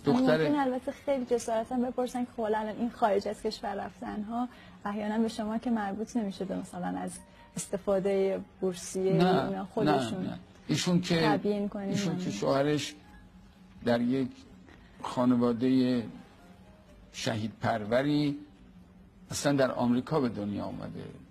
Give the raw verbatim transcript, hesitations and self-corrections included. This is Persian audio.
دختر ممکن البته خیلی جسارتا بپرسن که خب الان این خارج از کشور رفتن ها احیانا به شما که مربوط نمیشده مثلا از استفاده بورسیه نه اینا خودشون نه نه. ایشون که تبیین کنیم ایشون من. که شوهرش در یک خانواده شهید پروری اصلا در آمریکا به دنیا آمده